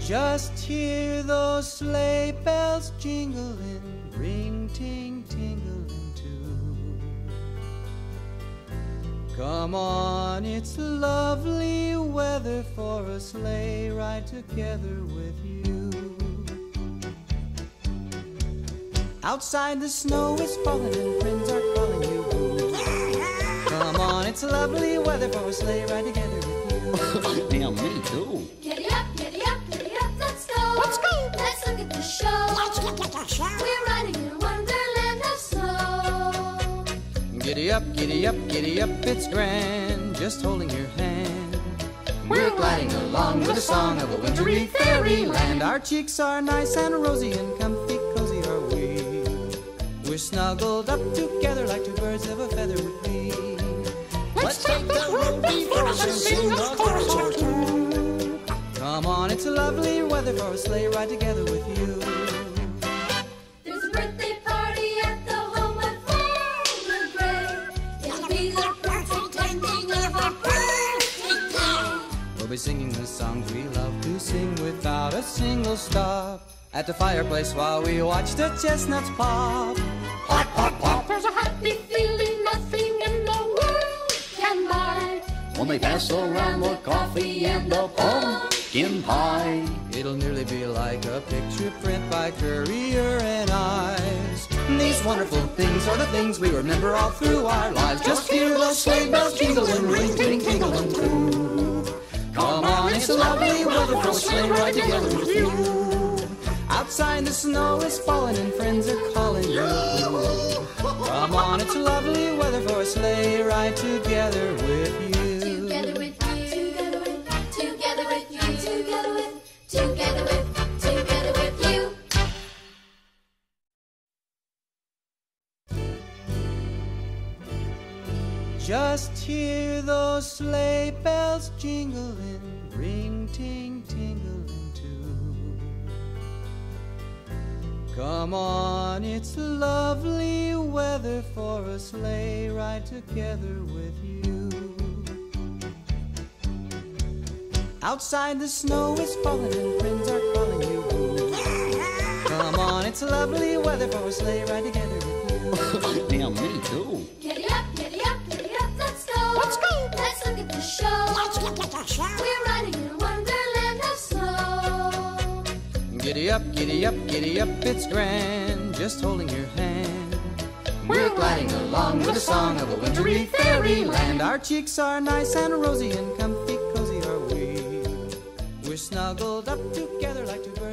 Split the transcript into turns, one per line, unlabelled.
Just hear those sleigh bells jingling, ring, ting, tingling too. Come on, it's lovely weather for a sleigh ride together with you. Outside the snow is falling and friends are calling you. Come on, it's lovely weather for a sleigh ride together with you.
Damn, me too.
Giddy up, giddy up, giddy up, let's go. Let's go. Let's look at the show. Let's look at the show. We're riding in a wonderland of snow.
Giddy up, giddy up, giddy up, it's grand, just holding your hand. We're gliding along with the song of a wintry fairyland. Our cheeks are nice and rosy and comfy, cozy are we. We're snuggled up together like two birds of a feather would be.
Let's take the road before us and sing a chorus or two.
Come on, it's a lovely weather for a sleigh ride together with you.
There's a birthday party at the home of Farmer Gray. It'll be the perfect ending of our perfect day.
We'll be singing the songs we love to sing without a single stop. At the fireplace while we watch the chestnuts pop.
Pop, pop, pop.
There's a happy feeling nothing in the world can buy.
When they pass around the coffee and the pumpkin pie.
It'll nearly be like a picture print by Currier and Ives. These wonderful things are the things we remember all through our lives. Just hear those sleigh bells jingling, ring, ting, tingling too. Come on, it's a lovely weather for a sleigh ride together with you. Outside the snow is falling and friends are calling you. Come on, it's lovely weather for a sleigh ride together with you.
Together with you, together with, together with you, together with, together with, together with you.
Just hear those sleigh bells jingling, ring, ting, tingling too. Come on, it's lovely weather for a sleigh ride together with you. Outside the snow is falling and friends are calling you. Come on, it's lovely weather for a sleigh ride together with you.
Damn, me too.
Giddy up, giddy up, giddy up, let's go. Let's go. Let's look at the show. Let's look at the show. We're riding in a wonderland of snow.
Giddy up, giddy up, giddy up, it's grand, just holding your hand. We're gliding along with the song of a wintry fairyland. Our cheeks are nice and rosy and comfy, cozy are we. We're snuggled up together like two birds.